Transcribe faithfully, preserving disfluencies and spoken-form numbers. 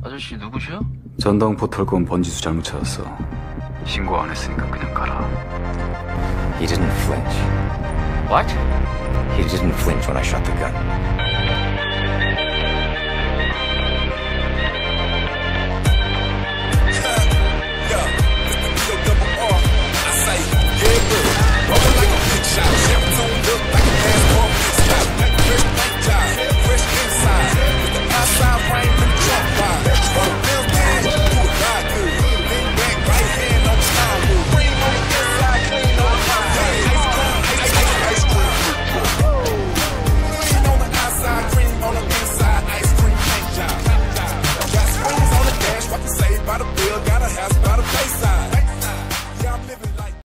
아저씨 누구셔? 전동 포털건 번지수 잘못 찾았어. 신고 안 했으니까 그냥 가라. He didn't flinch. What? He didn't flinch when I shot the gun.